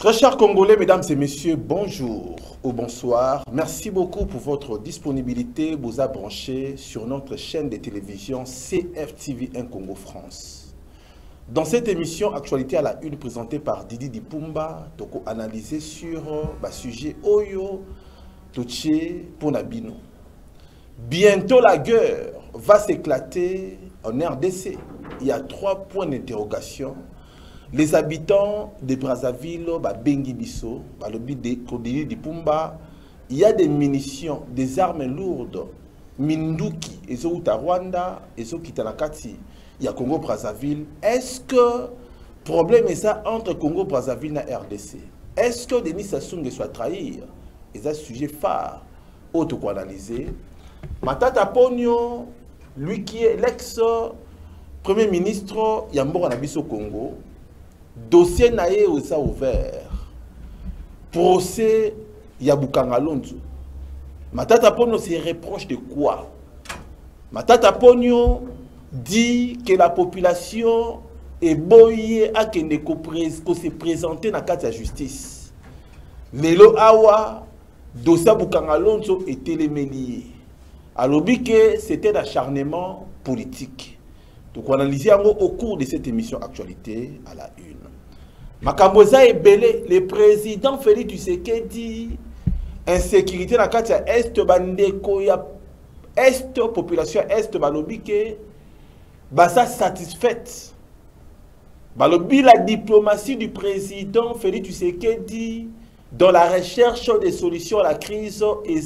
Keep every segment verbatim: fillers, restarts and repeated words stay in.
Très chers Congolais, mesdames et messieurs, bonjour ou bonsoir. Merci beaucoup pour votre disponibilité. Vous a branché sur notre chaîne de télévision C F T V un Congo France. Dans cette émission Actualité à la une présentée par Didi Dipumba, toko analysé sur le sujet Oyo Toché Ponabino. Bientôt la guerre va s'éclater en R D C. Il y a trois points d'interrogation. Les habitants de Brazzaville, Bengi Bisso, le but de Didi Dipumba, il y a des munitions, des armes lourdes, Minduki, et zo Rwanda, et zo Kitanakati, il y a Congo Brazzaville. Est-ce que problème est ça entre Congo Brazzaville et R D C? Est-ce que Denis Sassou Nguesso soit trahir? C'est un sujet phare, autre qu'on analyser. Matata Ponyo, lui qui est l'ex-premier ministre Yambo Nabiso Congo, dossier naé aussi ouvert. Procès Yabukanga Lonzo. Matata Ponyo se reproche de quoi? Matata Ponyo dit que la population est boyée à que se présenter dans la justice. Lelo Awa, dossier Yabukanga Lonzo était les lié. Alors que c'était l'acharnement politique. Donc on analyse au cours de cette émission Actualité à la une. Makamboza est belé, le président Félix Tshisekedi, insécurité dans la carte est bandeko ya est population est balobi que basa satisfaite. Balobi la diplomatie du président Félix Tshisekedi dans la recherche des solutions à la crise est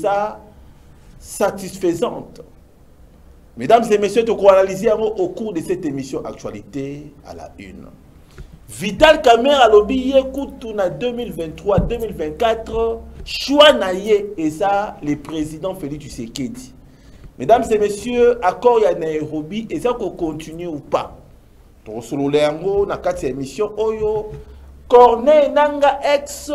satisfaisante. Mesdames et messieurs, nous allons analyser au cours de cette émission Actualité à la une. Vital Kamerhe a lobby écoute deux mille vingt-trois deux mille vingt-quatre, choix naïe et ça, le président Félix Tshisekedi. Mesdames et messieurs, accord ya Nairobi, et ça qu'on continue ou pas. Donc, sur le lengo, na quatre émission Oyo, Corneille Nanga ex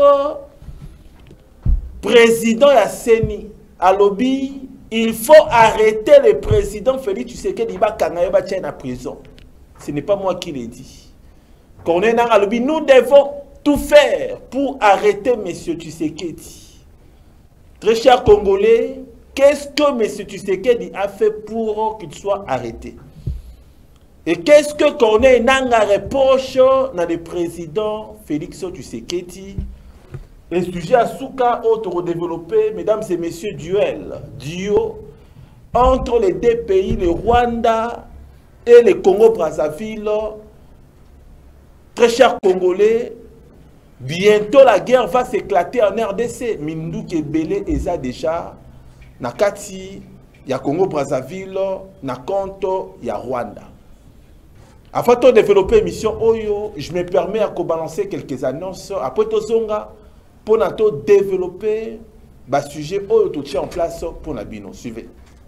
président ya Seni a lobby. Il faut arrêter le président Félix Tshisekedi en prison. Ce n'est pas moi qui l'ai dit. Nous devons tout faire pour arrêter M. Tshisekedi. Très chers Congolais, qu'est-ce que M. Tshisekedi a fait pour qu'il soit arrêté? Et qu'est-ce que Corneille Nanga reproche dans le président Félix Tshisekedi? Le sujet à Souka, autre développé, mesdames et messieurs, duel, duo entre les deux pays, le Rwanda et le Congo-Brazzaville. Très chers Congolais, bientôt la guerre va s'éclater en R D C. Minduki Belé Eza déjà, Nakati, il y a Congo-Brazzaville, Nakonto, il y a Rwanda. Afin de développer mission Oyo, je me permets à balancer quelques annonces. Après Tozonga, pour nous développer le sujet qui est en place pour nous. Suivez.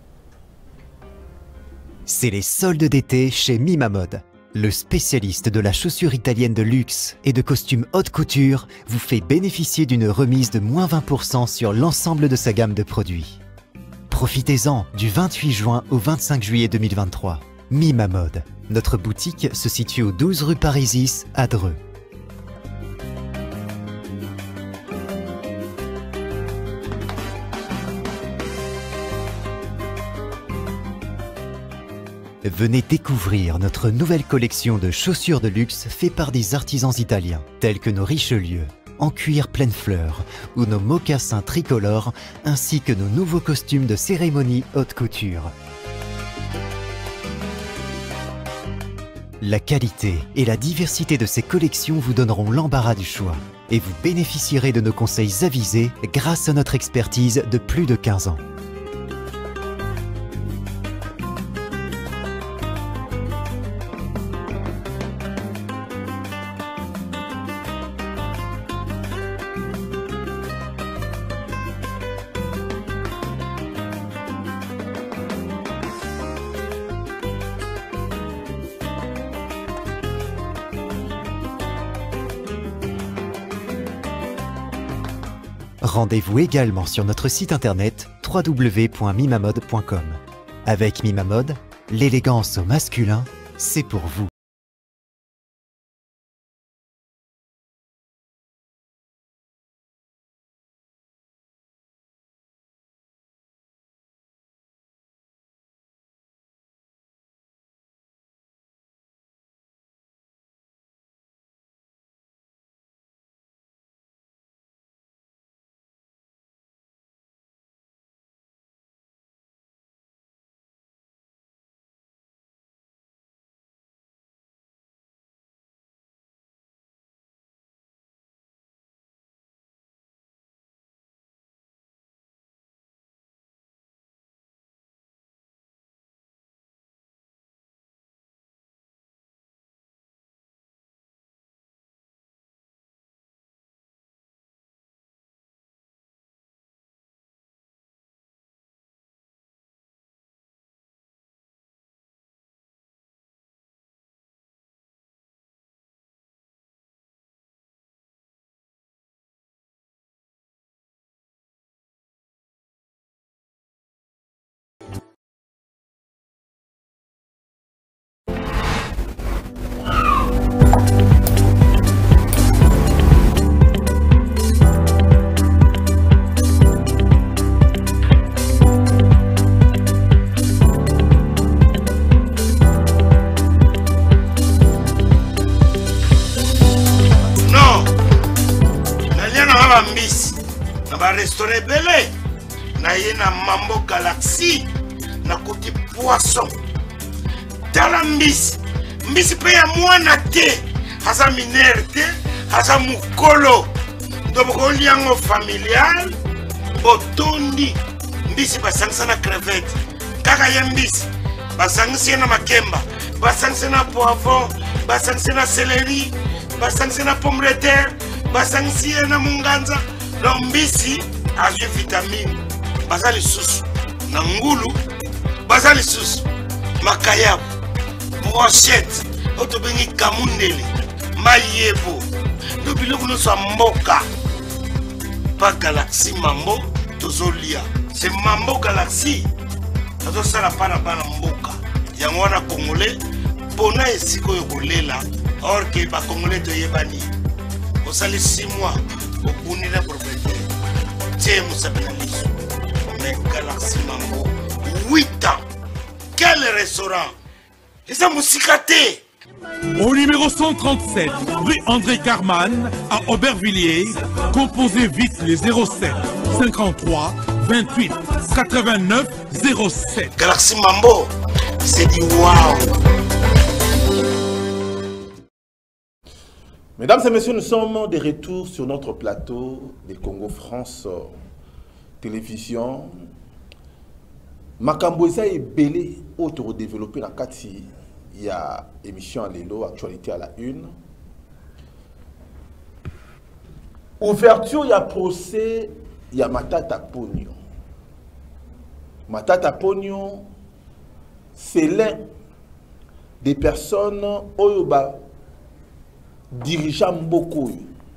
C'est les soldes d'été chez Mimamode. Le spécialiste de la chaussure italienne de luxe et de costumes haute couture vous fait bénéficier d'une remise de moins vingt pour cent sur l'ensemble de sa gamme de produits. Profitez-en du vingt-huit juin au vingt-cinq juillet deux mille vingt-trois. Mimamode. Notre boutique se situe au douze rue Parisis à Dreux. Venez découvrir notre nouvelle collection de chaussures de luxe faite par des artisans italiens, tels que nos Richelieu, en cuir pleine fleur, ou nos mocassins tricolores, ainsi que nos nouveaux costumes de cérémonie haute couture. La qualité et la diversité de ces collections vous donneront l'embarras du choix, et vous bénéficierez de nos conseils avisés grâce à notre expertise de plus de quinze ans. Rendez-vous également sur notre site internet w w w point mimamode point com. Avec Mimamode, l'élégance au masculin, c'est pour vous. na ye na Mambo Galaxy na côté poisson tala mbisi mbisi pe ya mwana te haza minere te haza mukolo ndoboko liango familial botondi mbisi basangisa na crevette kaka ya mbisi basangisa na makemba basangisa na poivron basangisa na céleri basangisa na pomme de terre basangisa na munganza na mbisi azwi vitamine bazali susu na ngulu bazali susu makayabu brochette otobengi kamundele mayebo ndo biloko nyonso ya mboka pa Galaxy Mambo tozolia c'est Mambo Galaxy tozosala pana bana mboka yango wana congolais mpona esika oyo kolela or ke bacongolais toyebani osali six mois obuni na propriétaire tie mosapi na liso mais Galaxy Mambo huit ans quel restaurant eza mosika te. Au numéro cent trente-sept, rue André Carman, à Aubervilliers, composez vite les zéro sept cinquante-trois vingt-huit quatre-vingt-neuf zéro sept. Galaxy Mambo, c'est du wow. Mesdames et messieurs, nous sommes de retour sur notre plateau de Congo France Télévision. Makambo eza ebele auto développer la kati. Il y a émission à l'élo, actualité à la une. Ouverture, il y a procès, il y a Matata Pognon. Matata Pognon, c'est l'un des personnes oyoba dirigeant beaucoup.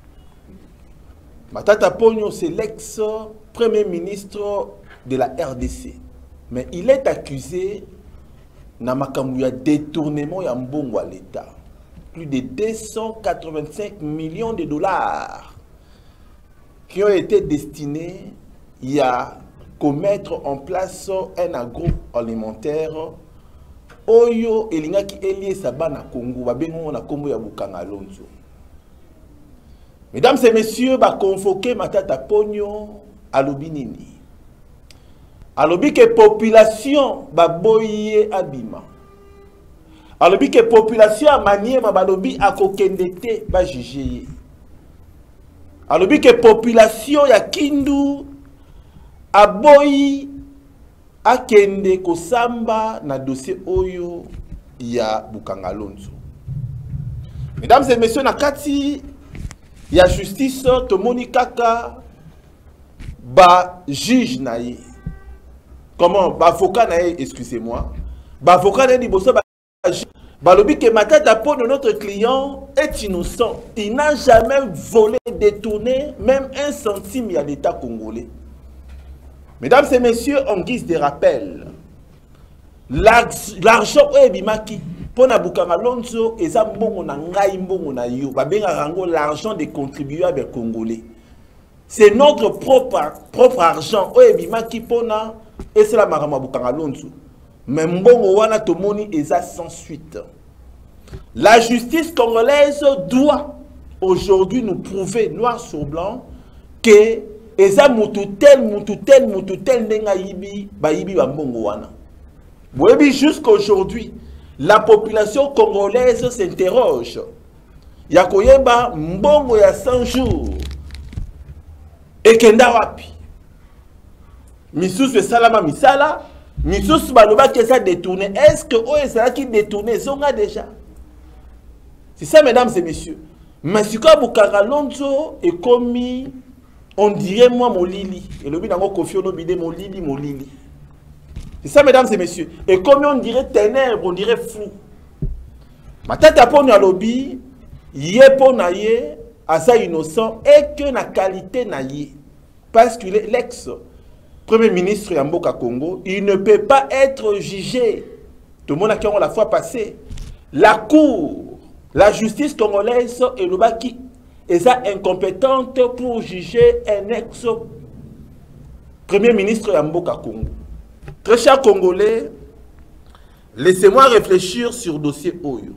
Matata Pognon, c'est l'ex-premier ministre de la R D C. Mais il est accusé na makambu ya détournement ya mbongo à l'État. Plus de deux cent quatre-vingt-cinq millions de dollars qui ont été destinés à commettre en place un agroalimentaire oyo elingaki elie sabana Congo babengo na kombo ya Bukanga Lonzo. Mesdames et messieurs, ba convoqué Matata Pognon à Lobinini. Alobi que population baboye abima. Alobi que population a manié ma balobi a kokendete ba jugé. Alobi que population ya Kindu aboyi akende kosamba na dossier oyo ya Bukanga Lonzo. Mesdames et messieurs, na kati ya justice tomoni kaka ba juge na ye. Comment Bavocat excusez-moi. Bavocat n'a dit Balobi que Matata Pognon, notre client, est innocent. Il n'a jamais volé, détourné, même un centime à l'État congolais. Mesdames et messieurs, en guise de rappel, l'argent est bimaki. Pour Bukanga Lonzo, et ça mbongo na ngai mbongo na yo. Babenga rango l'argent des contribuables congolais. C'est notre propre propre argent. Oye bimaki pona. Et c'est la marama Bukanga Lonzo. Mais mbongo wana tomoni eza sans suite. La justice congolaise doit aujourd'hui nous prouver noir sur blanc que eza mutu tel mutu tel mutu tel ndenga yibi ba yibi ba mbongo wana. Boyebi jusqu'aujourd'hui la population congolaise s'interroge. Ya koyeba mbongo ya cent jours. Et kenda wapi? Missous salama misala, Missous baloba qui ça détourné. Est-ce que oh ça qui détourné zonga déjà? C'est ça mesdames et messieurs. Mais si quoi Bukanga Lonzo est commis, on dirait moi molili. Et le binango confio no bide molili molili. C'est ça mesdames et messieurs. Et comme on dirait ténèbres, on dirait flou. Matata Pognon lobby, yé pona yé, asa innocent et que na qualité na yé. Parce qu'il est l'ex Premier ministre Yamboka Congo, il ne peut pas être jugé. Tout le monde a qui la fois passée. La cour, la justice congolaise et le Baki est incompétente pour juger un ex-premier ministre Yamboka Congo. Très chers Congolais, laissez-moi réfléchir sur le dossier Oyo.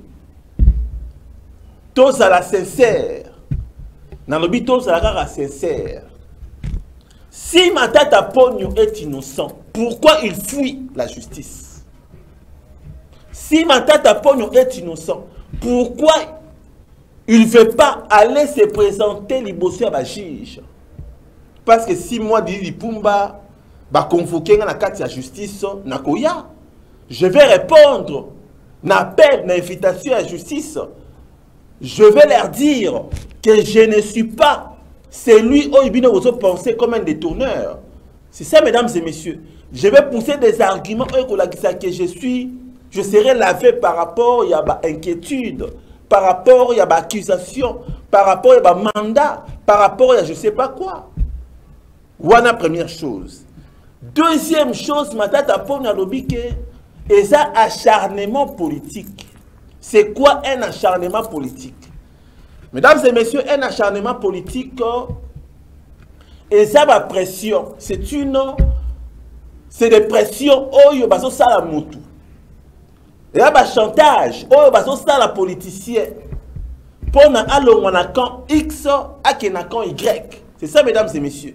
Tous à la sincère. Dans le but, tous à la sincère. Si Matata Ponyo est innocent, pourquoi il fuit la justice? Si Matata Ponyo est innocent, pourquoi il ne veut pas aller se présenter liboso à la juge? Parce que si moi, Didi Pumba, va convoquer dans la justice, nakoya, je vais répondre, n'appel, n'invitation à la justice. Je vais leur dire que je ne suis pas celui qui a pensé comme un détourneur. C'est ça, mesdames et messieurs. Je vais pousser des arguments que je suis, je serai lavé par rapport à l'inquiétude, par rapport à l'accusation, par rapport à mandat, par rapport à je ne sais pas quoi. Voilà première chose. Deuxième chose, Matata Ponyo lobi que et ça acharnement politique. C'est quoi un acharnement politique? Mesdames et messieurs, un acharnement politique et ça va pression. C'est une c'est des pressions oh yo baso sala mutu. Et là ba chantage oh baso sala politicien. Pour na alongo na camp X à na camp Y. C'est ça, mesdames et messieurs.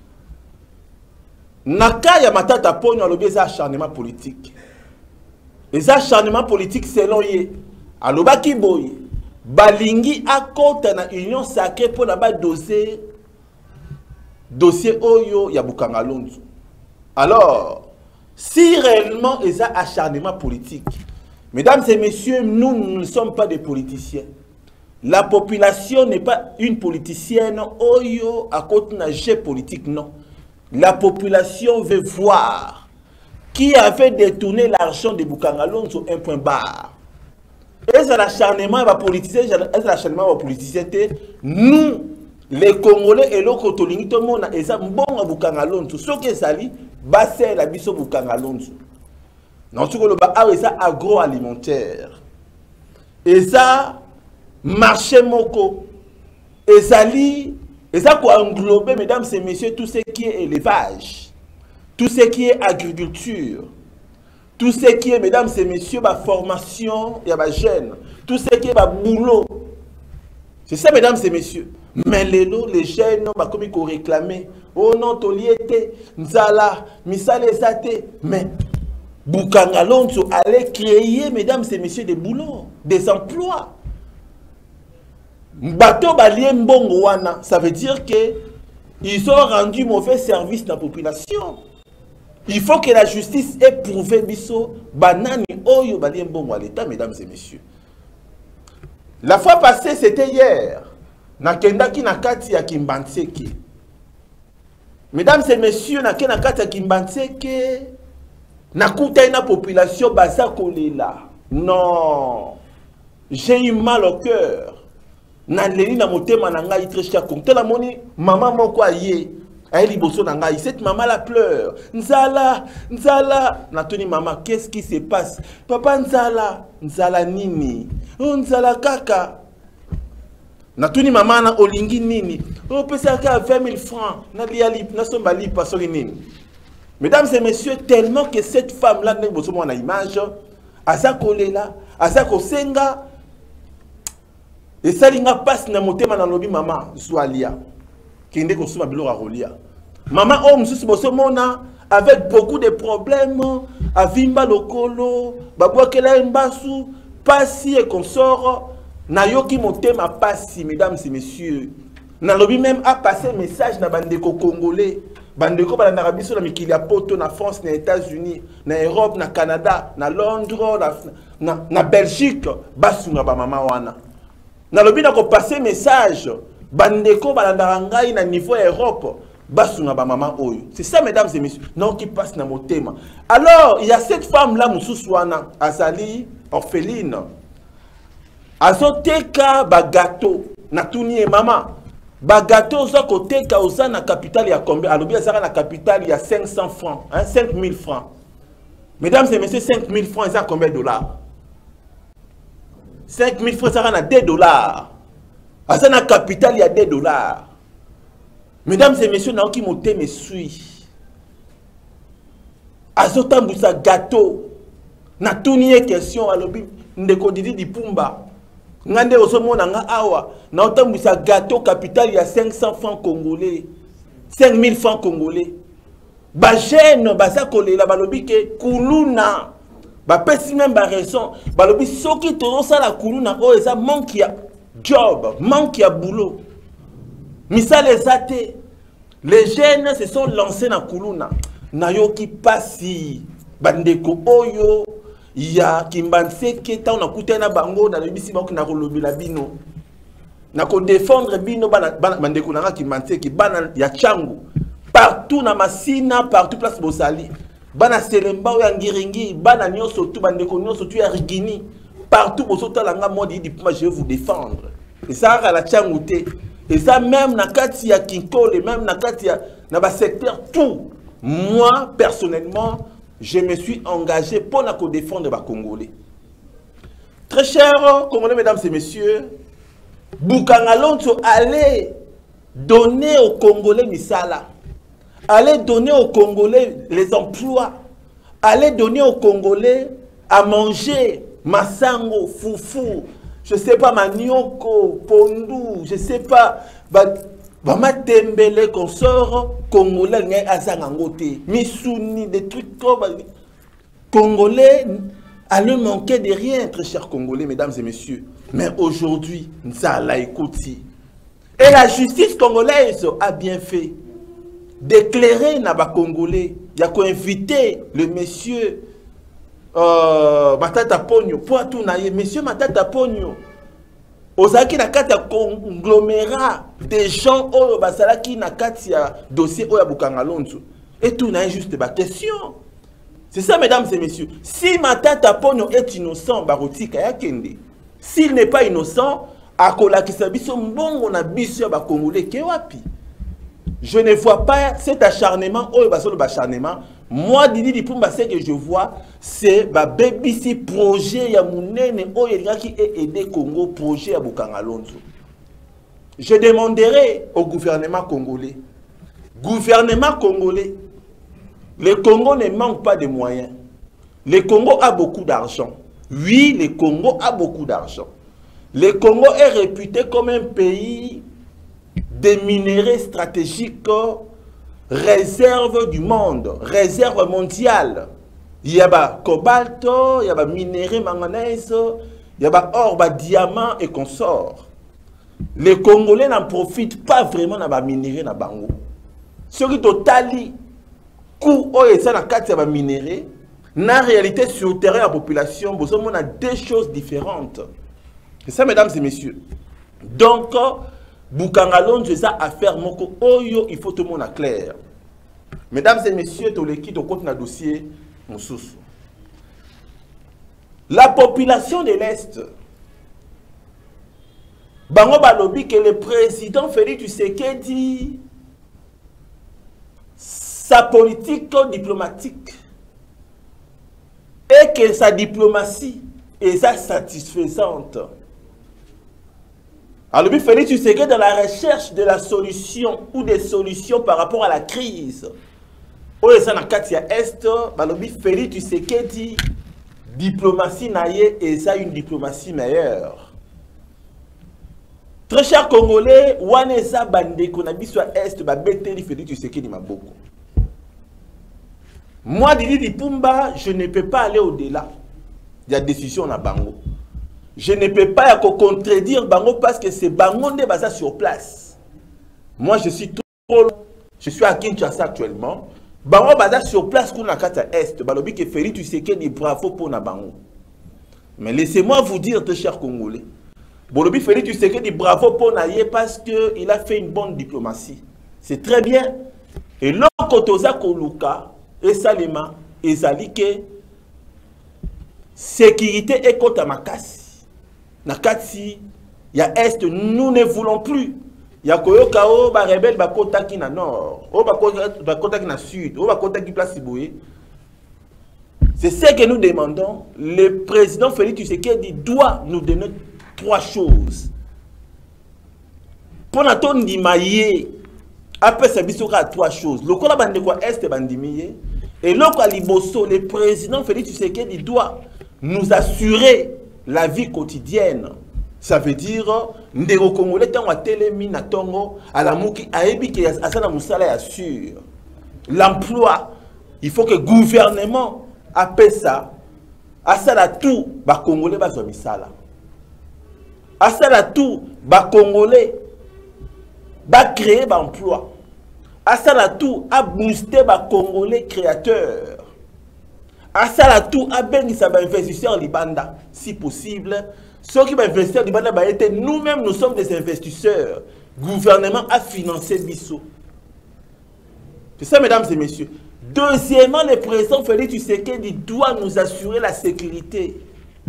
Naka ya Matata Ponyo alobi eza acharnement politique. Les acharnements politiques selon ye. Alobaki boye. Balingi a compte na union sacrée pour na dossier dossier oyo ya Bukanga Lonzo. Alors, si réellement ils ont acharnement politique, mesdames et messieurs, nous, nous ne sommes pas des politiciens. La population n'est pas une politicienne oyo à côté d'un jeu politique, non. La population veut voir qui avait détourné l'argent de Bukanga Lonzo un point barre. Est-ce l'acharnement va politicien? Est-ce l'acharnement va politicien? Nous, les Congolais et l'autre Tolingi, tout le monde est bon à Bukanga Lonzo. Ce qui est sali, c'est la biso Bukanga Lonzo. Non, ce que le bas c'est agroalimentaire. Et ça, marché moko. Et ça li, et ça quoi englober, mesdames et messieurs, tout ce qui est élevage, tout ce qui est agriculture. Tout ce qui est, mesdames et messieurs, ma formation, il y a ma jeune. Tout ce qui est ma boulot. C'est ça, mesdames et messieurs. Mais les lots, les jeunes, comme ils ont réclamé. Oh non, Toliete, Nzala, Misale Zate. Mais Bukanga Lonzo allait créer, mesdames et messieurs, des boulots, des emplois. Bateau Balien Mbongoana, ça veut dire qu'ils ont rendu mauvais service à la population. Il faut que la justice ait prouvé biso banani oyo balien bongo à l'état, mesdames et messieurs. La fois passée, c'était hier. Nakendaki nakati ya Kimbanseke. Mesdames et messieurs, nakenda nakati ya Kimbanseke. Nakuta ina population baza kolela. Non. J'ai eu mal au cœur. Naleli na motema na ngai très cher comme la moni maman moko aye. Cette maman la pleure. Nzala, Nzala. Natoni maman, qu'est-ce qui se passe? Papa Nzala, Nzala nini? Oh Nzala kaka. Natoni maman na olingi nini? Oh pesaka vingt mille francs. Naliali, nasombali pasoli nini? Mesdames et messieurs, tellement que cette femme-là n'est pas sur image, asa kolela, asa kosenga, et ça linga passe na motema na lobi maman, Zwalia. Maman homme avec beaucoup de problèmes, à Vimba Lokolo, Babouakela Mbasu, Passi et consort, Nayoki Motema Passi, mesdames et messieurs. Nalobi même a passé message na bandeko congolais, bandeko ba na Arabie Saoudite, mais a poto na France, na États-Unis, na Europe, na Canada, na Londres, na, na, na Belgique, basunga ba mama wana. Nalobi na ko passer message. Bandeko balandarangai na niveau Europe basunga ba maman oyo. C'est ça, mesdames et messieurs, non qui passe na motema. Alors il y a cette femme là mususwana azali orpheline azoteka ba gâteau na tuni maman ba gâteau za koteka oza na capitale ya combien? Alobi azaka na capitale ya cinq cents francs, hein, cinq mille francs. Mesdames et messieurs, cinq mille francs ça combien de dollars? cinq mille francs ça na deux dollars. À la capitale, il y a des dollars. Mesdames et messieurs, n'a qui monté me suit. Azotambousa gâteau. Na tourné question à l'obi. Ndeko didi di pumba. Ngande osomo na nga awa. Na otambousa gâteau capital, il y a cinq cents francs congolais. cinq mille francs congolais. Ba jeune baza kolela balobi ke kuluna ba pesi même ba raison balobi soki to ça la kuluna o eza manque ya job, manque ya boulot. Misale ezate. Les jeunes se sont lancés na kuluna. Nayoki pasi bandeko oyo ya kimbanse ke ta na kutena bango na lebisi bango na kolobela bino. Na ko défendre bino bana bandeko na kimbanse ki bana ya changu. Partout na Masina, partout place Bosali. Bana Selemba ou Yangiringi, bana nyoso tout bandeko nyoso tu ya Rigini. Partout bosota langa modi dit moi je vais vous défendre. Et ça à la Tchangouté. Et ça même na kati ya Kinkole, même na kati ya na ba secteur tout. Moi personnellement, je me suis engagé pour na ko défendre ba Congolais. Très chers Congolais, mesdames et messieurs, Bukangalonso allez donner aux Congolais misala. Allez donner aux Congolais les emplois. Allez donner aux Congolais à manger masango, foufou, je ne sais pas, manioko, pondou, je ne sais pas, Bama Tembele, consort Congolais, n'y a azangangote, Missouni, des trucs comme Congolais, allez manquer de rien, très chers Congolais, mesdames et messieurs. Mais aujourd'hui, Nzala Ekouti. Et la justice congolaise a bien fait d'éclairer Naba Congolais. Il y a invité le monsieur euh, Matata Pogno pour tout naïe. Monsieur Matata Pogno, Ozaki na kata conglomérat des gens au Basalaki na katia dossier au Bukangalonso. Et tout naïe juste ma question. C'est ça, mesdames et messieurs. Si Matata Pogno est innocent, Barotika Yakende. S'il n'est pas innocent, Akola Kisabiso Mbongo na biso ba Congolais kewapi. Je ne vois pas cet acharnement, oh, bah, acharnement. Moi, Didi Dipumba, ce que je vois, c'est le B B C projet Yamounene, oh, qui est aidé Congo, projet à Bukangalonso. Je demanderai au gouvernement congolais, gouvernement congolais, le Congo ne manque pas de moyens. Le Congo a beaucoup d'argent. Oui, le Congo a beaucoup d'argent. Le Congo est réputé comme un pays des minéraux stratégiques, réserve du monde, réserve mondiale. Il y a ba cobalt, il y a ba minéraux manganèse, il y a ba or, ba diamant et consorts. Les Congolais n'en profitent pas vraiment de ba minéraux na bango. Ce qui totali coût o et ça na carte ba minéraux, na réalité sur le terrain la population, on a deux choses différentes. C'est ça, mesdames et messieurs. Donc Bukangalonso, c'est ça affaire moko oyo, il faut tout le monde à clair. Mesdames et messieurs, tout l'équipe au compte na dossier Moussous. La population de l'Est, bango balobi que le président Félix Tshisekedi, sa politique diplomatique et que sa diplomatie est satisfaisante. Alors, il fallait tu sais que dans la recherche de la solution ou des solutions par rapport à la crise, au Katia Est, il fallait tu sais que dit diplomatie naïe et ça une diplomatie meilleure. Très chers Congolais, Wanesa Bande qu'on a dit soit Est, bah bête il fallait tu sais que dit ma beaucoup. Moi, Didi Dipumba, je ne peux pas aller au-delà de la décision na Bango. Je ne peux pas contredire Bango parce que c'est Bango qui est basé sur place. Moi, je suis trop loin. Je suis à Kinshasa actuellement. Bango basé sur place qu'on a kata Est. Balobi que Félix Tshisekedi bravo pour na Bango. Mais laissez-moi vous dire, très chers Congolais. Balobi Félix Tshisekedi bravo pour na ye parce qu'il a fait une bonne diplomatie. C'est très bien. Et l'Okotoza Koluka et Salima et Zalike sécurité et kota makasi. Nakati, il y a Est, nous ne voulons plus. Il y a Koyoka, oh, ba rebelle, ba kota qui na nord, oh, ba kota qui na sud, oh, ba kota qui place Siboué. C'est ce que nous demandons. Le président Félix Tshisekedi doit nous donner trois choses. Pour notre ndimaye, après ça, il y a trois choses. Le Kola bande quoi Est bandimiye. Et l'autre Liboso, le président Félix Tshisekedi doit nous assurer la vie quotidienne. Ça veut dire ndeko congolais tango atelemi na tongo alamuki ayebi ke asana musala ya sûr. L'emploi, il faut que le gouvernement appelle ça asala tout ba congolais bazwa misala. Asala tout ba congolais ba créer ba emploi. Asala tout a booster ba congolais créateurs. Asala tout a bengisa ba investisseurs libanda si possible. Ceux qui vont investir libanda ba été nous-mêmes nous sommes des investisseurs. Gouvernement a financé Bissau. C'est ça mesdames et messieurs. Deuxièmement, le président Félix Tshisekedi doit nous assurer la sécurité.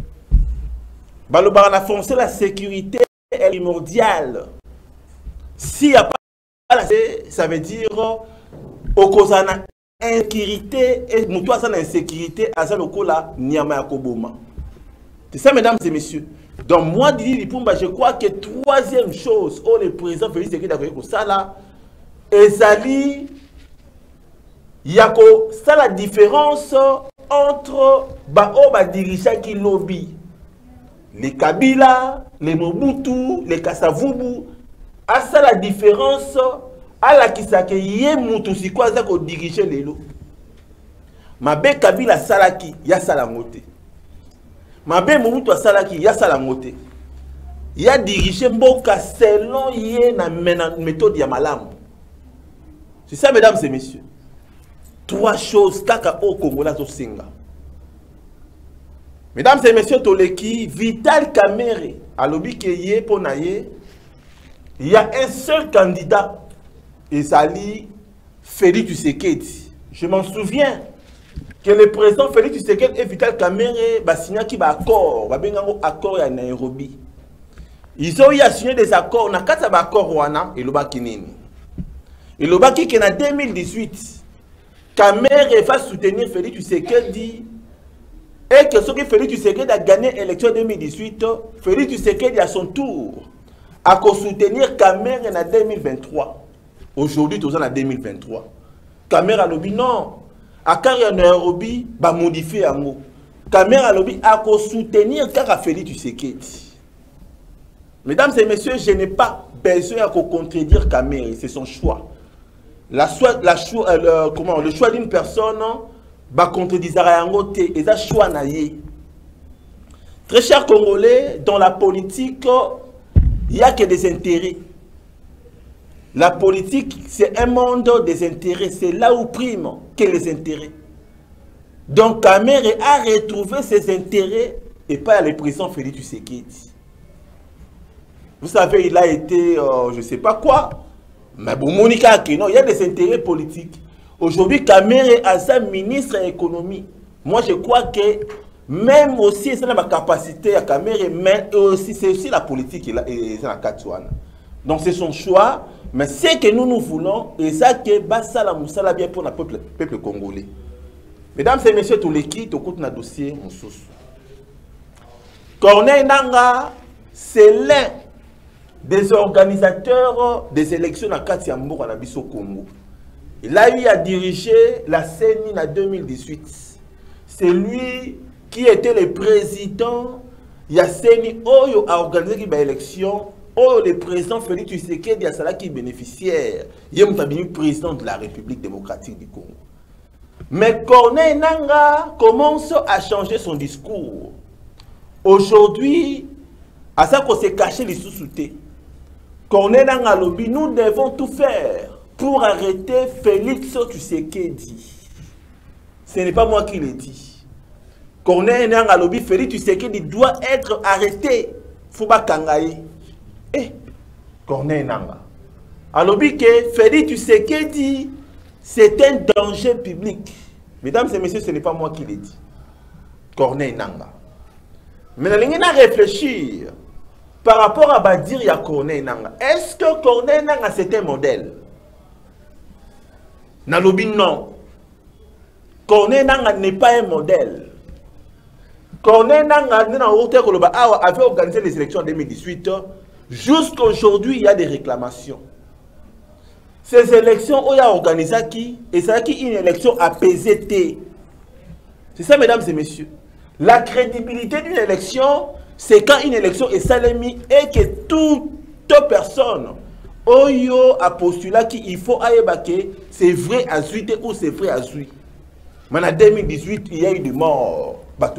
Balobara a foncé la sécurité est primordiale. S'il n'y a pas la sécurité, ça veut dire au cause de insécurité et nous avons insécurité à Zalokola Nyama Yakoboma. C'est ça mesdames et messieurs. Donc moi Didi Lipumba, je crois que troisième chose où le président Félix Tshisekedi a fait ça là, ezali il y a ça la différence entre bao ba dirigeants qui lobby les Kabila, les Mobutu, les Kasavubu, à ça la différence à la qui sa que yé mutu si quoi ça ko diriger les lots. Mabe Kabila salaki ya salamote. Mabe Mobutu salaki ya salamote. Ya diriger mboka selon yé na méthode ya malamu. C'est ça mesdames et messieurs. Trois choses kaka au Congolais au Singa. Mesdames et messieurs, Toleki, Vital Kamerhe, à l'obikeye ponaye, il y a un seul candidat, et Zali Félix Tshisekedi. Je m'en souviens que le président Félix Tshisekedi et Vital Kamerhe ba signé qui ba accord, ba bengango accord à Nairobi. Ils ont eu à signer des accords, na kata ba accord wana et lobaki nini. Et lobaki que en deux mille dix-huit Kamerhe va soutenir Félix Tshisekedi et que ce que Félix Tshisekedi a gagné l'élection deux mille dix-huit, Félix Tshisekedi à son tour a soutenir Kamerhe en deux mille vingt-trois. Aujourd'hui, tout ça en deux mille vingt-trois. Kamerhe a lobby non. A carrière Nairobi, va modifier un mot. Kamerhe a lobby a soutenir car Félix Tshisekedi. Mesdames et messieurs, je n'ai pas besoin de contredire Kamerhe, c'est son choix. La choix, la choix, euh, le, comment, le choix d'une personne va contredire et ça choix naïe. Très chers Congolais, dans la politique, il n'y a que des intérêts. La politique, c'est un monde des intérêts. C'est là où priment que les intérêts. Donc Kamerhe a retrouvé ses intérêts et pas le président Félix Tshisekedi. Vous savez, il a été, euh, je ne sais pas quoi. Mais bon, Monica, non, il y a des intérêts politiques. Aujourd'hui, Kamerhe a sa ministre de l'économie. Moi, je crois que même aussi, c'est la capacité à Kamerhe, mais aussi, c'est aussi la politique et la Katouana. Donc, c'est son choix. Mais ce que nous, nous voulons, et ça, que Bassa la Moussala bien pour le peuple, peuple congolais. Mesdames et messieurs, tous les qui, tout le dossier, mon sous. Corneille Nangaa, c'est l'un des organisateurs des élections à Katiambour à Bisso Congo. Il a eu à diriger la C E N I en deux mille dix-huit. C'est lui qui était le président de la C E N I qui a organisé l'élection. Le président Félix Tshisekedi a cela qui bénéficiaire. Il est le président de la République démocratique du Congo. Mais Corneille Nangaa commence à changer son discours. Aujourd'hui, à ça qu'on s'est caché les sous-soutés. Corneille Nangaa lobby, nous devons tout faire pour arrêter Félix Tshisekedi. Ce n'est pas moi qui l'ai dit. Corneille Nangaa lobby, Félix Tshisekedi doit être arrêté. Faut pas kangaye. Eh, Corneille Nangaa. Alors que Félix Tshisekedi, c'est un danger public. Mesdames et messieurs, ce n'est pas moi qui l'ai dit. Corneille Nangaa. Mais nous allons réfléchir par rapport à Badir et à Corneille Nangaa. Est-ce que Corneille Nangaa c'est un modèle? Nalobi non. Corneille Nangaa n'est pas un modèle. Corneille Nangaa avait organisé les élections en deux mille dix-huit. Jusqu'à aujourd'hui, il y a des réclamations. Ces élections, on a organisé qui? Et c'est une élection apaisée. C'est ça, mesdames et messieurs. La crédibilité d'une élection, c'est quand une élection est salémie et que toute personne Oyo a postulé qu'il faut aïe c'est vrai à huit ou c'est vrai à huit. Mais en deux mille dix-huit, il y a eu des morts.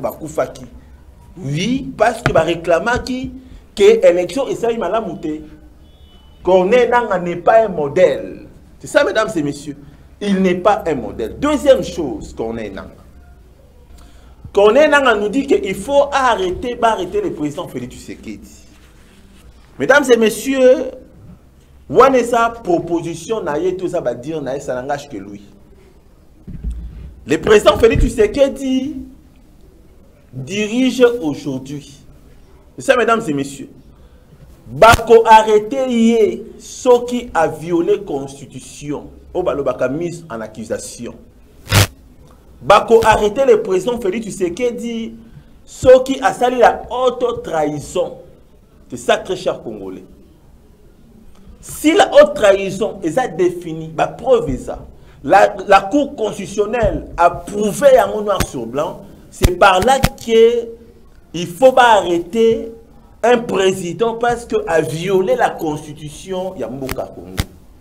Oui, parce que va réclamer qui que l'élection est salémie à la montée. Qu'on n'est pas un modèle. C'est ça, mesdames et messieurs. Il n'est pas un modèle. Deuxième chose qu'on est nanga. Qu'on est nanga nous dit qu'il faut arrêter, arrêter le président Félix Tshisekedi. Mesdames et messieurs, ouane sa proposition naïe tout ça va dire naïe ça n'engage que lui. Le président Félix Tshisekedi dirige aujourd'hui. C'est ça, mesdames et messieurs. Bako arrêter yé ce qui a violé la constitution. Au balo baka mise en accusation. Bako arrêter le président Félix Tshisekedi ce qui a sali la haute trahison. C'est ça, très cher Congolais. Si la haute trahison est définie, la preuve est ça. La, la Cour constitutionnelle a prouvé en noir sur blanc. C'est par là qu'il faut pas arrêter un président parce qu'il a violé la constitution de Mboka Congo.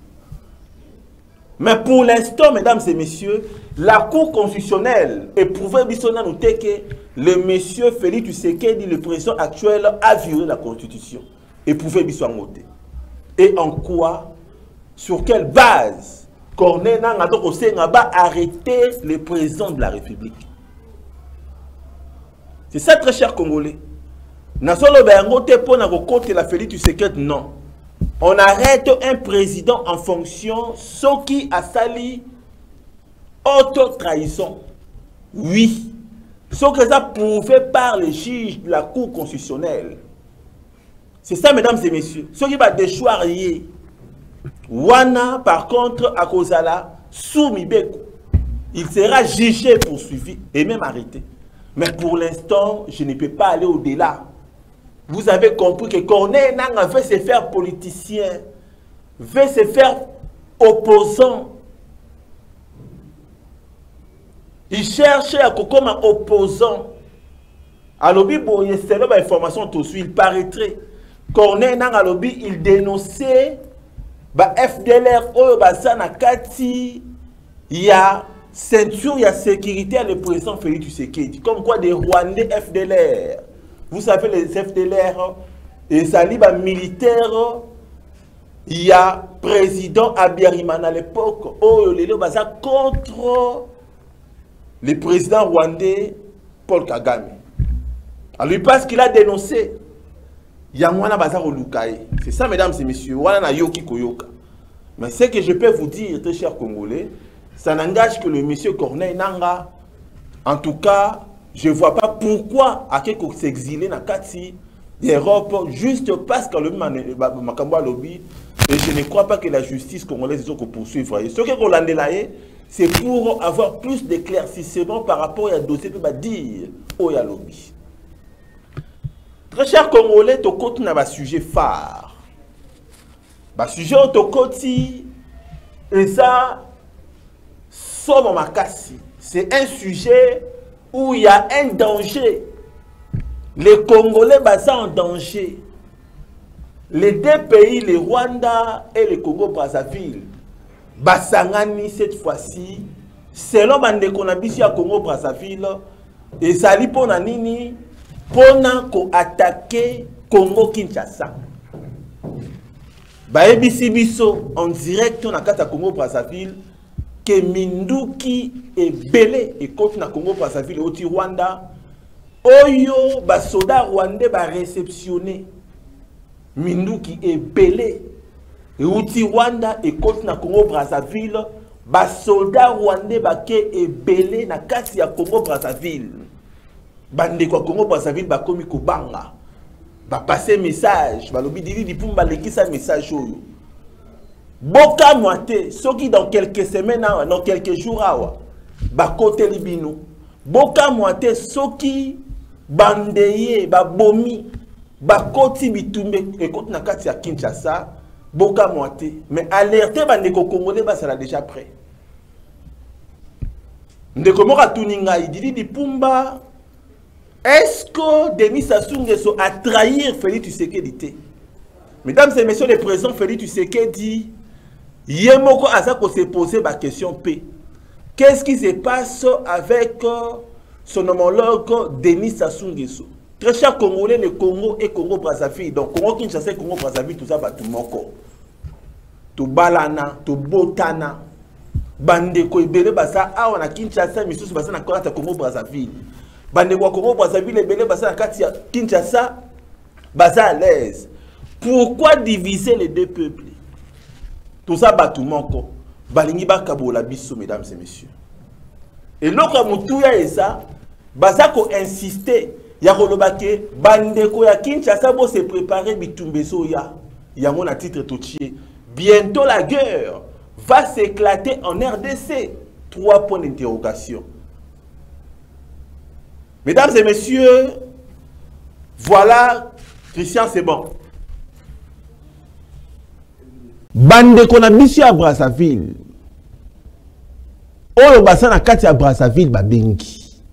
Mais pour l'instant, mesdames et messieurs, la Cour constitutionnelle est prouvé que le monsieur Félix Tshisekedi, le président actuel, a violé la constitution. Et prouvé bisouangote. Et en quoi? Sur quelle base Corneille n'a pas arrêté le président de la République? C'est ça, très cher Congolais. Non. On arrête un président en fonction ce qui a sali auto-trahison. Oui. Ce que ça prouvé par les juges de la Cour constitutionnelle. C'est ça, mesdames et messieurs. Ce qui va déchoir, Wana, par contre, à Kozala, Soumibeko, il sera jugé, poursuivi et même arrêté. Mais pour l'instant, je ne peux pas aller au-delà. Vous avez compris que Corneille Nangaa veut se faire politicien, veut se faire opposant. Il cherche à comme un opposant. Alors, il y a une information tout de suite, il paraîtrait. Corneille Nangaa, il dénonçait bah F D L R, oh, bah ça na kati, il y a ceinture, il y a sécurité à le président Félix Tshisekedi. Comme quoi des Rwandais F D L R. Vous savez, les F D L R, et ça liba militaire, il y a président Abiyarimana à l'époque, oh, il est ça contre le président rwandais Paul Kagame. Alors, parce qu'il a dénoncé, il y a moins de c'est ça, mesdames et messieurs, mais ce que je peux vous dire, très chers Congolais, ça n'engage que le monsieur Corneille Nangaa. En tout cas, je ne vois pas pourquoi Akeko s'exiler dans Kati d'Europe juste parce que le Makamba lobby. Et je ne crois pas que la justice congolaise est poursuivre. Ce que vous c'est pour avoir plus d'éclaircissement par rapport à dossier que va dire au lobby. Très cher Congolais, tu côté n'a pas sujet phare. Bah sujet au côté et ça somme makasi. C'est un sujet où il y a un danger. Les Congolais sont en danger. Les deux pays, le Rwanda et le Congo-Brazzaville, basangani cette fois-ci, selon bande qu'on a bisi à Congo-Brazzaville, et ça li pona nini pona ko attaquer Congo-Kinshasa. Ba ebisi biso en direct na kata Congo-Brazzaville que Minduki est belé et contre na Congo-Brazzaville au Rwanda. Oyo ba soda rwandais ba réceptionné Minduki est belé et outi Rwanda et contre na Congo-Brazzaville ba soda rwandais ba ke est belé na kati ya Congo-Brazzaville. Bande kwa Congo-Brazzaville ba komi ko banga ba passer message ba lobi dili dipumba lekisa message oyo. Boka moite soki dans quelques semaines dans quelques jours awa ba côté libino. Boka moite soki bandeye ba bomi ba koti bitumbe et koti na kati ya Kinshasa boka moite mais alerter bande ko congolais ba sera déjà prêt. Ndeko moka tuninga idili dipumba Est-ce que Denis Sassou Nguesso a trahi Félix Tshisekedi? Mesdames et messieurs, le président Félix Tshisekedi, Yemoko Azako s'est posé la question P. Qu'est-ce qui se passe avec son homologue Denis Sassou Nguesso? Très cher Congolais, le Congo et Congo-Brazzaville. Donc, Congo-Kinshasa et Congo-Brazzaville, tout ça va tout moko. Tout balana, tout botana. Bande ko ibele basa awa na Kinshasa, misusu basa na kota Congo-Brazzaville. Bande ko Congo-Brazzaville, ibele basa na kati Kinshasa, basa à l'aise. Pourquoi diviser les deux peuples? Tout ça va tout moko. Balingi ba kabola biso, mesdames et messieurs. Et l'autre moutuya et ça, basa ko insister. Ya kolobake bandeko ya Kinshasa bo se préparer bitumbeso ya yango na titre totier. Bientôt la guerre va s'éclater en R D C. Trois points d'interrogation. Mesdames et messieurs, voilà, Christian, c'est bon. Bandeko na biso ya Brazzaville. Oyo basa na kati ya Brazzaville babengi.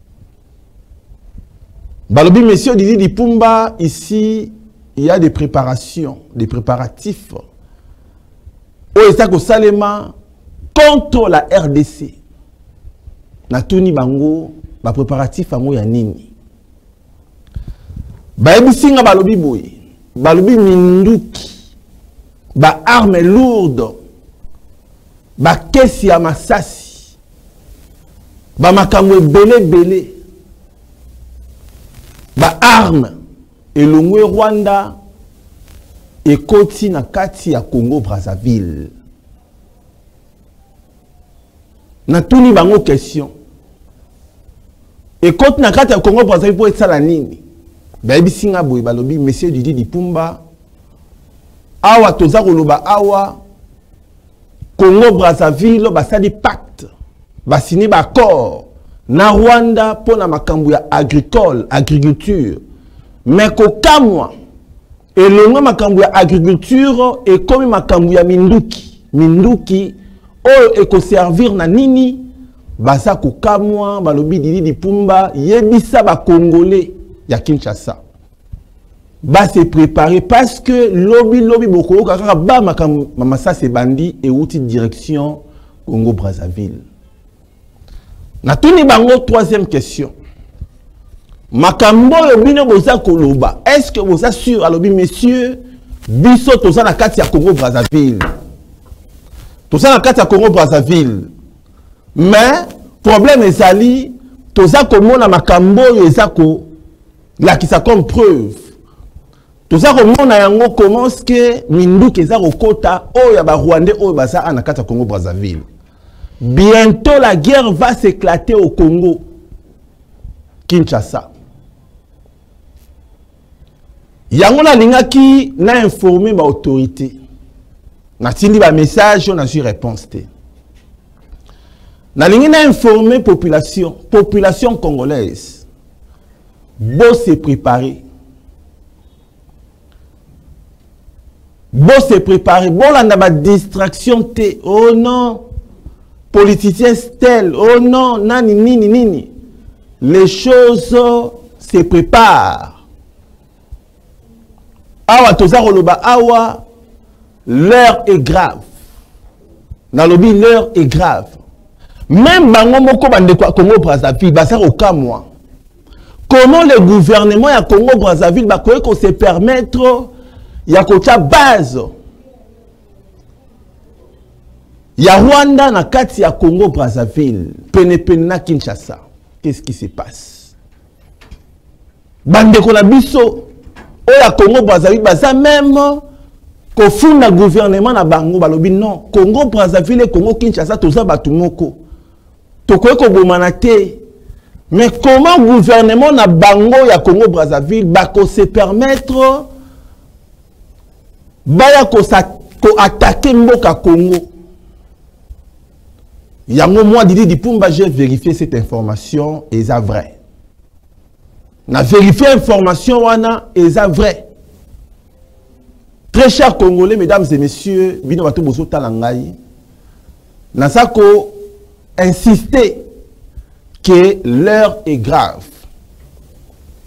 Balobi, messieurs Didi Dipumba, ici, il y a des préparations, des préparatifs. Au Estako Salema, contre la R D C. Na Tuni Bango, ba préparatif à Moya Nini. Ba ebisinga balobi boye, balobi minduki, ba armes lourdes, ba kesi ya masasi, ba makamwe belé belé. Ba arme elongwe Rwanda et koti na kati ya Congo Brazzaville. Na tuni bango question. Et koti na kati ya Congo Brazzaville pour etala nini? Ba ebisinga boye balobi monsieur Didi Dipumba awa toza koloba awa Congo Brazzaville basali pacte, basini ba accord na Rwanda pour la makambu ya agricole, agriculture. Mais kokamwa et le makambu ya agriculture et comme makambu ya minduki, minduki o eko servir na nini basa kokamwa balobi Didi Dipumba yebisa ba congolais ya Kinshasa. Ba se préparer parce que lobby lobby boko kaka ba makambu mama ça c'est bandi et outil direction Congo Brazzaville. Natuni bango troisième question. Makambo yobino boza koloba. Est-ce que vous êtes sûr alobi messieurs biso toza na kati ya Congo Brazzaville. Toza na kati ya Congo Brazzaville. Mais problème ezali toza komona makambo ezako la qui ça comme preuve. Toza komona yango commence que minduki ezako kota o ya ba Rwandais o baza na kati ya Congo Brazzaville. Bientôt la guerre va s'éclater au Congo. Kinshasa. Yangola lingaki na informé ma autorité. Na tindi ba message na su réponse té. Na lingi na informé population, population congolaise. Bo se préparer. Bo se préparer. Bon là na ba distraction té. Oh non. Politicien tel, oh non, nani, nini, nini. Les choses se préparent. Awa, toza roloba, awa, l'heure est grave. Nalobi, l'heure est grave. Même bango moko bande Congo Brazzaville, basa au Kamwa. Comment le gouvernement ya Congo Brazzaville va se permettre ya kocha base ya Rwanda na kati ya Congo Brazzaville, pene pene na Kinshasa. Qu'est-ce qui se passe? Bande ko na biso o ya Congo Brazzaville baza même ko funda gouvernement na bango balobi non, Congo Brazzaville et Congo Kinshasa toza batu moko. Tokoye ko bomana te. Mais comment gouvernement na bango ya Congo Brazzaville ba ko se permettre baya ko sa ko attaquer mboka Congo? Yango moi Didi Dipumba, j'ai vérifié cette information et c'est vrai. Na vérifié information wana et c'est vrai. Très chers Congolais, mesdames et messieurs, bino bato bozo talangai. Na sako insister que l'heure est grave.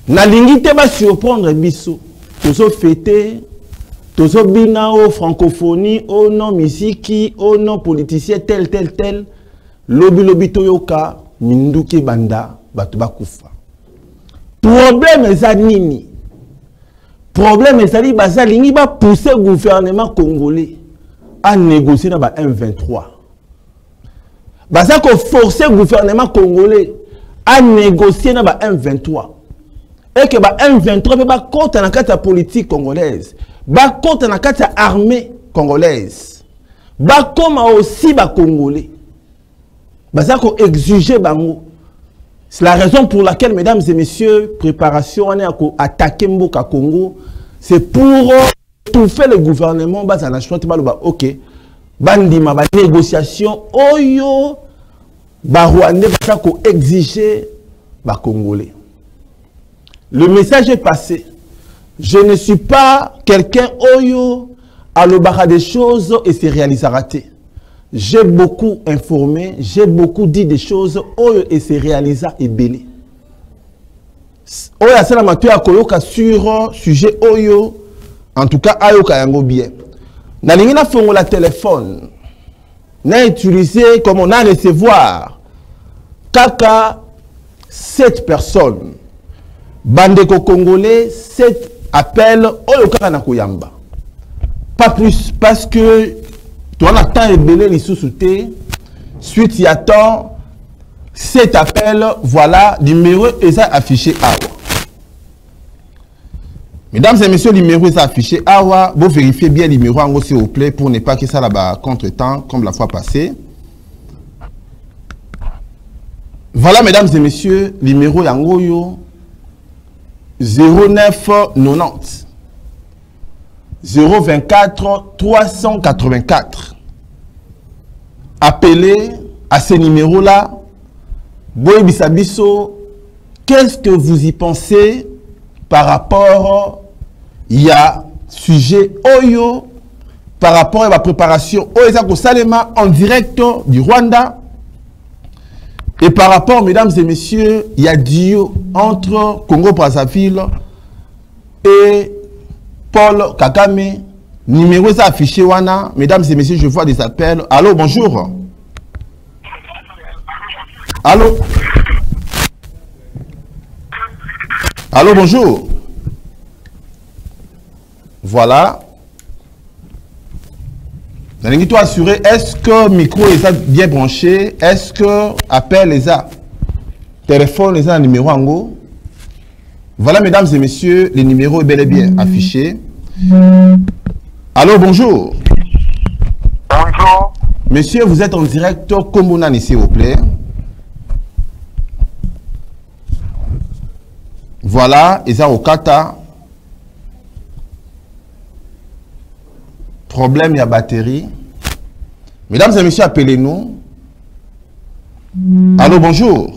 Na lingi te ba surprendre biso. Tozo fêter, tozo bina o francophonie, o non musique, o non politicien tel tel tel. Lobi lobi toyoka minduki banda batu bakufa. Problème eza nini? Problème ezali baza lingi ba pousser gouvernement congolais à négocier dans ba M vingt-trois. Baza ko forcer gouvernement congolais à négocier dans ba M vingt-trois. Et que ba M vingt-trois peut ba compte dans la politique congolaise, ba compte dans la armée congolaise. Ba comme aussi ba congolais. Baza ko exiger bango. C'est la raison pour laquelle, mesdames et messieurs, préparation on est à attaquer Mboka Congo, c'est pour tout faire le gouvernement. Bah ça n'a choisi pas le bas. Ok, bandima ba négociation. Oyo, bah Rwandais bah ko exiger bah Congolais. Le message est passé. Je ne suis pas quelqu'un oyo à le barra des choses et c'est réalisé à rater. J'ai beaucoup informé, j'ai beaucoup dit des choses oyo et c'est réalisé et belé. Oyo asala matu ya koyoka sur sujet oyo en tout cas ayoka yango bien. Na lingi na fongo la téléphone. Na utiliser comme on a recevoir kaka sept personnes. Bandeko congolais sept appels oyo kaka na koyamba. Pas plus parce que tu as le temps et belé les sous-soutés. Suite, il y a temps. Cet appel, voilà, numéro est affiché à Mesdames et messieurs, le numéro est affiché à vous vérifiez bien le numéro, s'il vous plaît, pour ne pas que ça là-bas contre-temps, comme la fois passée. Voilà, mesdames et messieurs, le numéro yangoyo zéro neuf quatre-vingt-dix. zéro vingt-quatre trois cent quatre-vingt-quatre. Appelez à ce numéro-là. Boy Bisabiso, qu'est-ce que vous y pensez par rapport il y a sujet Oyo par rapport à la préparation Oyo Salema en direct du Rwanda et par rapport, mesdames et messieurs, il y a duo entre Congo-Brazzaville et Paul Kagame, numéro est affiché wana. Mesdames et messieurs, je vois des appels. Allô, bonjour. Allô. Allô, bonjour. Voilà. Vous assurer, est-ce que le micro est bien branché? Est-ce que appel les a? Téléphone les a un numéro en haut? Voilà, mesdames et messieurs, le numéro est bel et bien affiché. Allô, bonjour. Bonjour. Monsieur, vous êtes en direct Komonani, s'il vous plaît. Voilà, Eza Okata. Problème, il y a batterie. Mesdames et messieurs, appelez-nous. Allô, bonjour.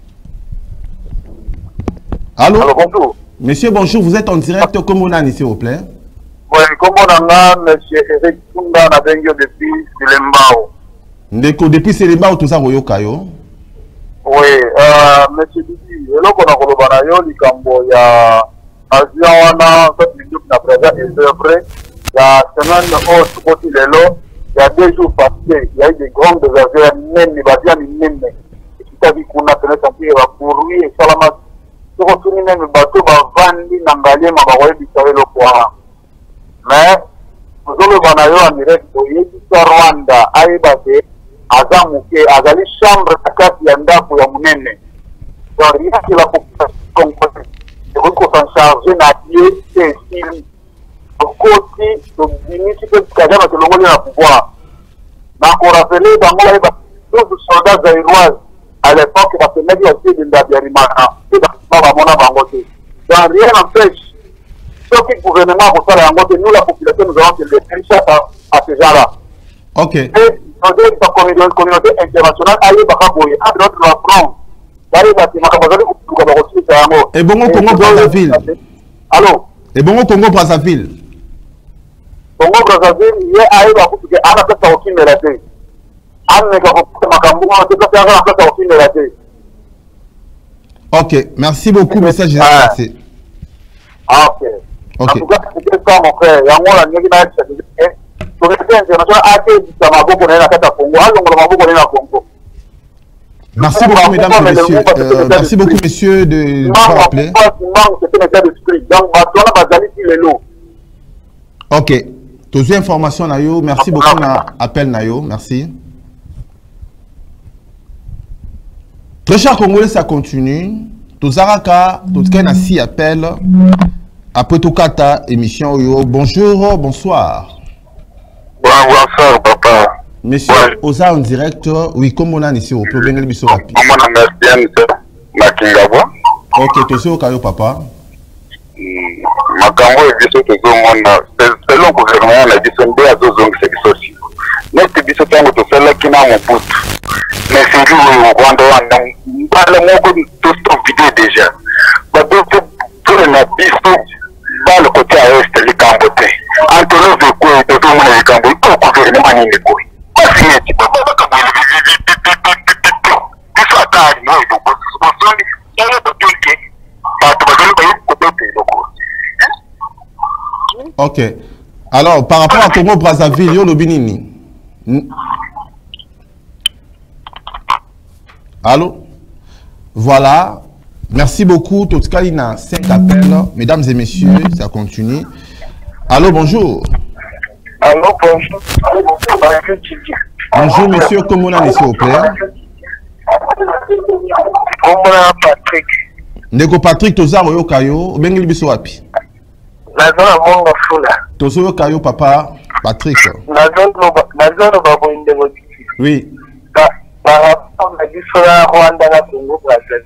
Allô? Allô, bonjour. Monsieur, bonjour, vous êtes en direct Komonani, s'il vous plaît. Oui, Komonanga, monsieur Eric Kunda, na bengo depuis Selembao. Ndeko, depuis Selembao, tout ça, Royokayo. Oui, euh, monsieur Didi, eloko na koloba na yo likambo ya avion wana soki minduki na présent ésœuvre ya semaine oyo tukoti lelo ya deux jours passés ya eu des grandes avions ya minene bavia minene ekitaki kuna penete mpike bacourui esalama soko tuni meme bato bavandi na ngaliema bakoyebisa eloko wana mais tozoloba na yo en direct oyebisa Rwanda ayeba te aza moke azali chambre na kati ya ndako ya monene donc rien que la population congolaise ekoki kosan charge na ye te esili okoti tobimisi mpe kagame tolongoli na pouvoir nakorapele bango bayeba douze soldats zaïroise à l'époque bapemaki batie denda biarimana mpe basima bamona bango te donc rien n'empêche soki gouvernement akosala yango te nous la population nous avons le richesse à ce genre là. Ok. Et la communauté internationale ayebaka boye entre notre la France bayeba te makambo azali koluka bakosilisa yango. Et bon Congo Brazzaville. Allô. Et bon Congo Brazzaville. Congo Brazzaville ye ayeba kutuke ana pesa kokimela te. Ameka kokuta makambo wana te pesa ana pesa kokimela te. Ok, merci beaucoup, message est passé. Ok. En tout cas, c'était ça, mon frère. Il y a un moment, il y a un communauté internationale a été dit à Mabo qu'on est dans le Congo. Alors, on va vous connaître le Congo. Merci beaucoup, mesdames et messieurs. Euh, merci beaucoup, messieurs, de nous avoir appelé. Ok. Toutes les informations, Nayo. Merci beaucoup, na appel, Nayo. Merci. Très chers Congolais, ça continue. Tout Zaraka, tout ce qu'on six appels. Après tout kata, émission Oyo. Bonjour, bonsoir. Bonsoir, papa. Monsieur, Oza en direct, oui, comme on a ici au problème de Bissau Rapi. Comment on a bien Makingabo? Ok, tu sais au Kayo, papa. Makambo et Bissau, tu sais, selon le gouvernement, on a dit que c'est deux zones qui sont ici. Mais c'est Bissau qui a fait qui n'a pas bout. Mais c'est lui au Rwanda, on a le mot tout ce vidéo déjà. Mais tout le monde Bissau, dans le côté à l'est, les Cambotés. Entre nous, le coup, tout le monde est Cambotés, tout le gouvernement est Cambotés. Ok. Alors, par rapport à Congo Brazzaville, yo Lobinini. Allô? Voilà. Merci beaucoup. Tout cas, il y a cinq appels. Mesdames et messieurs, ça continue. Allô, bonjour. Allô, bonjour. Bonjour, monsieur. Comment on a, s'il vous plaît? Comment on a, Patrick? Ndeko Patrick, Toza Royo Kayo, Bengili Biswapi. La zone à Mongo Fula. Tozo Kayo, papa, Patrick. La zone à Babo Indévoti. Oui. Par rapport à l'histoire Rwanda, la Congo, Brazzaville.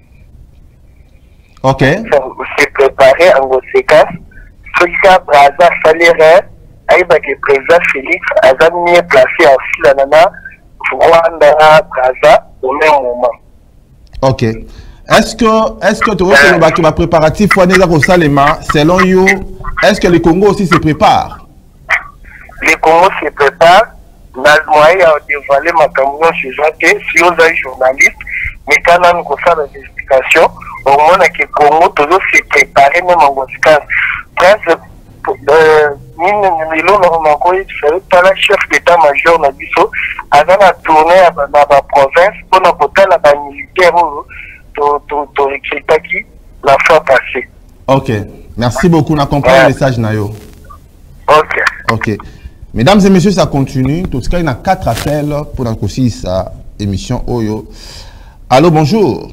Ok. C'est préparé en conséquence. Solika Brazza Salire, Aïbak et président Félix, a jamais placé en Filanana, Rwanda, Brazza, au même moment. Ok. Est-ce que, est-ce que tu vois que le préparatif, selon you, est-ce que le Congo aussi se prépare? Le Congo se prépare. Dans le moyen de dévoiler ma camion chez Jacques, si on est journaliste, mais quand on a fait des explications, au moins que le Congo toujours se prépare, même en conséquence. Presque, mine numéro, on a le chef d'état-major, on a dit ça, avant la tournée dans la province, pour nous porter la militaire, pour recruter qui la fois passée. Ok. Merci beaucoup. On a compris le message, Nayo. Ok. Ok. Mesdames et messieurs, ça continue. Tout ce cas, il y a quatre appels pour la sa émission Oyo. Allô, bonjour.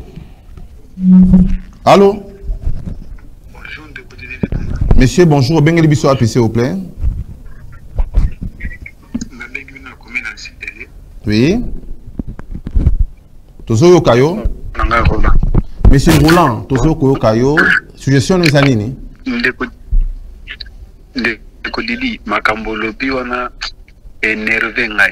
Allô. Bonjour, monsieur, bonjour. Bengeli Bisso, s'il vous plaît. Oui. Tozo Kayo. Monsieur Roland, Tozo Kayo. Suggestion de Zanini. Kodili makambo lobi wana énervé ngai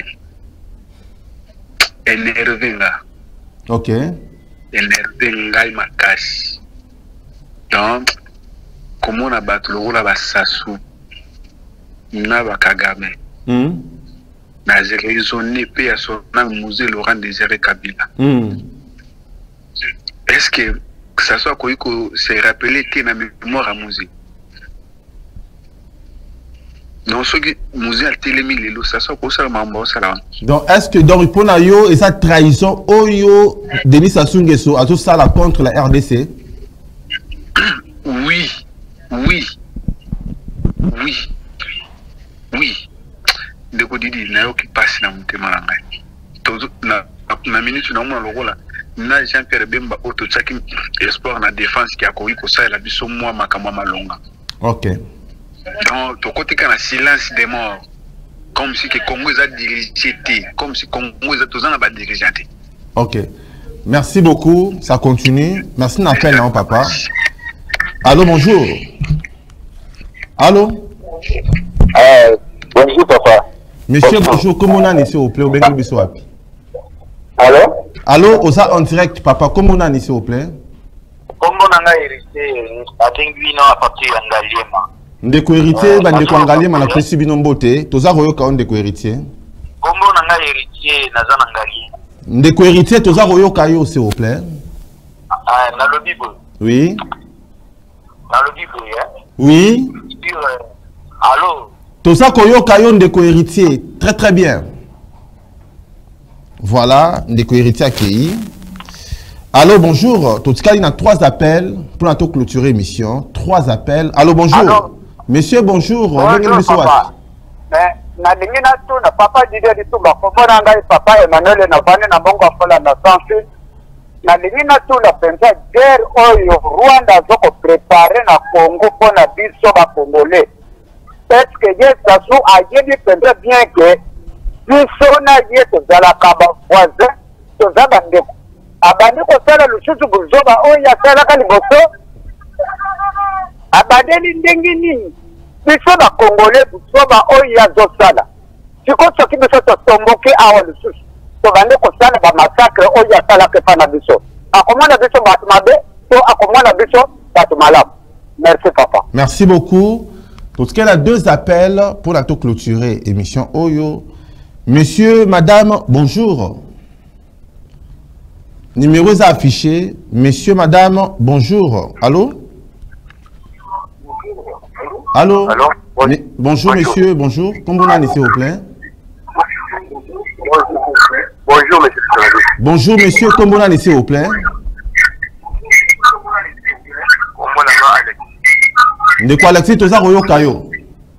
énervé nga ok énervé ngai makasi donc komona bato lokola basasu na bakagame mm. na raisonné pe ya sona musée Laurent Désiré Kabila mm. est-ce que que ça soit quoi que c'est rappelé que na mémoire à musée. Donc, ce qui nous a télémis les loups, ça soit pour ça, maman, ça là. Donc, est-ce que dans le yo et sa trahison, Oyo, Denis Sassou Nguesso, a tout ça là contre la R D C? Oui, oui, oui, oui. De quoi dit, il n'y a qui passe dans mon témoin. Na minute, na mon logo là. Na Jean-Pierre Bemba, auto chacun espoir na défense qui a couru pour ça, il a vu son moi, ma kamama longa. Ok. Donc, ton côté, quand silence des morts, comme si que Congo a dirigé, comme si Congo a tous en dirigé. Ok. Merci beaucoup. Ça continue. Merci d'appel, non, papa. Allô, bonjour. Allô? Euh, bonjour, papa. Monsieur, bonjour. Comment on a ici au plaît? Allô? Allô, Osa en direct, papa. Comment on a ici au plaît? Comment on a hérité avec lui, non, à partir d'Angaliema? Ndeko héritier, ba ndeko angalie mana pesi bino mbote, toza koyoka on ndeko héritier. Kombo nanga héritier naza nangalie. Ndeko héritier toza koyoka yo s'il vous plaît. Ah, na lobi bo. Oui. Na lobi bo ya. Oui. Sur, euh, allô. Tout ça koyoka yo ndeko héritier. Très très bien. Voilà, ndeko héritier accueilli. Allô, bonjour. Tout cas, il y a trois appels pour nous clôturer l'émission. Trois appels. Allô, bonjour. Allô? Monsieur, bonjour. Bonjour, papa. Mais, na lingi na tu na papa Didier di tu ba komona ngai papa Emmanuel na bane na bongo afola na sanfi. Na lingi na tu na pensa guerre oyo Rwanda zoko préparer na Congo pour na biso ba Congolais. Est-ce que yes sasu ayebi pensa bien que biso na yeto zala kaba voisin to zaba ndeko. Abandi ko sala lususu buzoba oyo sala ka liboso. Abadeli ndengi nini? Biso ba Congolais buzoba oyo azosala. Siko soki biso to tomboki awa lususu. To bande ko sala ba massacre oyo sala ke pana biso. Akomona biso batu mabe, to akomona biso batu malamu. Merci papa. Merci beaucoup. Parce qu'il y a deux appels pour la clôturer émission Oyo. Monsieur, madame, bonjour. Numéro est affiché. Monsieur, madame, bonjour. Allô? Allô? Allô? Bonjour, bonjour, monsieur, bonjour. Comment vous allez, s'il vous plaît? Bonjour, monsieur. Bonjour, monsieur, comment vous allez, s'il vous plaît? De quoi Alexis, tout ça, Royo Kayo?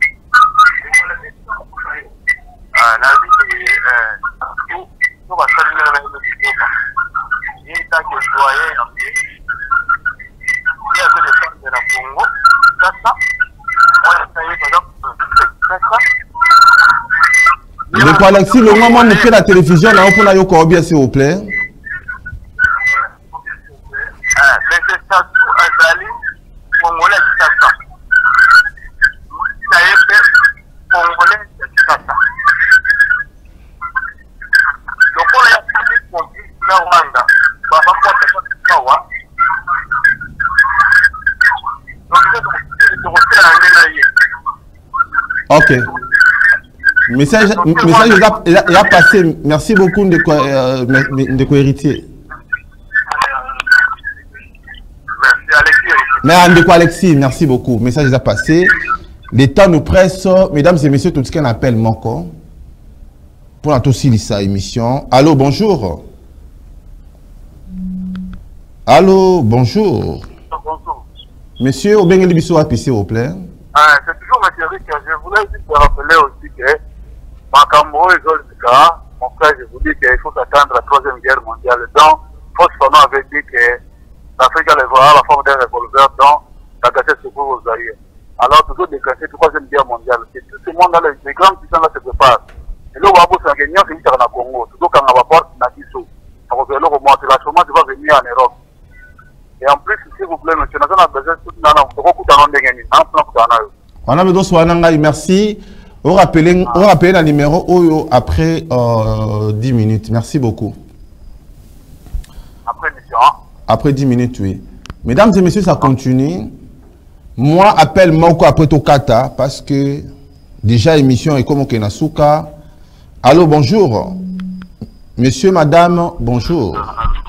De quoi Alexis, le moment où fait la télévision, là, on peut la yoko bien, s'il vous plaît. Ok. Message, message il a, il a, il a passé. Merci beaucoup de quoi, euh, de quoi héritier. Merci Alexis. Mais de quoi Alexis, merci beaucoup. Message il a passé. Les temps nous pressent. Mesdames et messieurs, tout ce qu'on appelle Moko. Pour la aussi sa émission. Allô, bonjour. Allô, bonjour. Bonjour. Monsieur, au bien de biso à s'il vous plaît. Ah, c'est toujours ma chérie que je voulais juste te rappeler aussi que Makambo et Zolzika, mon frère, je vous dis qu'il faut s'attendre à la troisième guerre mondiale. Donc, Fausse Fanon avait dit que l'Afrique allait voir la forme d'un revolver dans la gâchette secours aux Zaïre. Alors, toujours déclencher la troisième guerre mondiale. Et tout ce monde-là, les grands puissants là se préparent. Et là, on va vous engager, c'est une Congo. Toujours quand on va voir, on a dit ça. Donc, le remonte, la chômage va venir en Europe. Et en plus, s'il vous plaît, monsieur, nous avons besoin de tout le monde. On a besoin de merci. On rappelle, on rappelle le numéro Oyo après euh, dix minutes. Merci beaucoup. Après l'émission. Après dix minutes, oui. Mesdames et messieurs, ça continue. Moi, appelle Moko après Tokata parce que déjà l'émission est comme Kenasuka. Allô, bonjour. Monsieur, madame, bonjour.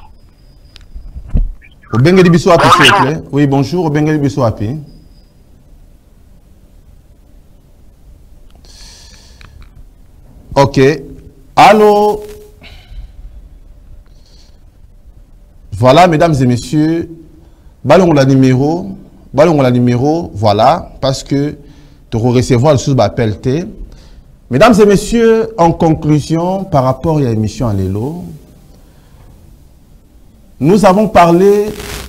Au Bengali Bissou Api, s'il vous plaît. Oui, bonjour, au Bengali Bissou Api. Ok. Allô. Voilà, mesdames et messieurs. Ballon la numéro. Ballon la numéro. Voilà. Parce que tu vas recevoir le sous-appel T. Mesdames et messieurs, en conclusion, par rapport à l'émission à l'élo, nous avons parlé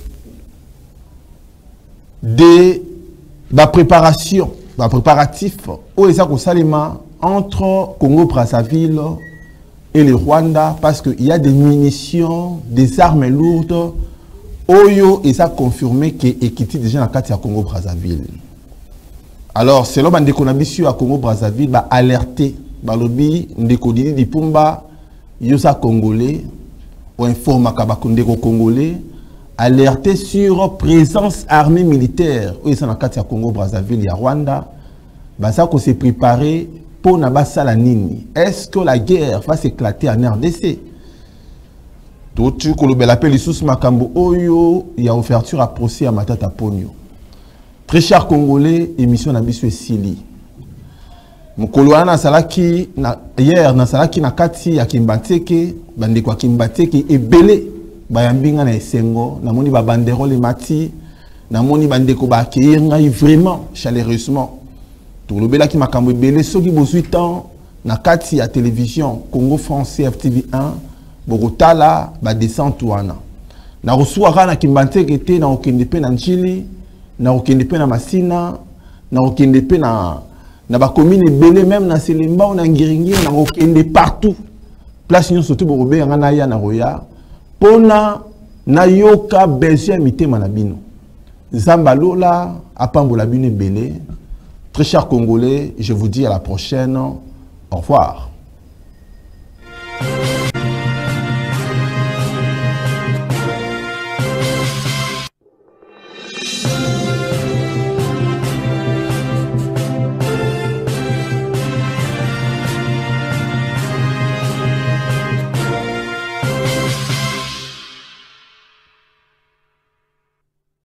de la préparation, la préparatif au Esako Salima entre Congo-Brazzaville et le Rwanda parce qu'il y a des munitions, des armes lourdes. Oyo et ça confirmé que Ekiti déjà dans le Congo-Brazzaville. Alors, selon Bandeko Nabissu à Congo-Brazzaville, va alerter, va lobby, Ndeko Didi Dipumba, Yosa Congolais, ou informa Kabakundeko Congolais, alerter sur présence armée militaire. Où ils sont dans le Congo-Brazzaville et à Rwanda, bah ça qu'on s'est préparé pour Nabassa la Nini. Est-ce que la guerre va s'éclater en R D C? Tout ce que l'appelle Issous Makambo Oyo, il y a ouverture à procès à Matata Pogno. Très chers Congolais, émission Nabiso et Sili. Mokoloana salaki na hier na salaki na kati ya Kimbateke, bande kwa Kimbateke ebele bayambinga na esengo, namoni ba banderole mati, namoni bande ko ba accueillir ngai vraiment chaleureusement. Tout le bela ki makambo ebele soki bozuit ans na kati ya télévision Congo France C F T V un, bokotala ba descente wana. Na rosuara na Kimbateke te na okende pe na Njili, na okende pe na Masina, na okende pe na na ba commune belé même na Selemba ou na Ngiringi na okende partout. Place nyon soto borobe ngana ya na roya. Pona na yoka besoin mitema na bino. Zambalola apambola bino belé. Très chers Congolais, je vous dis à la prochaine. Au revoir.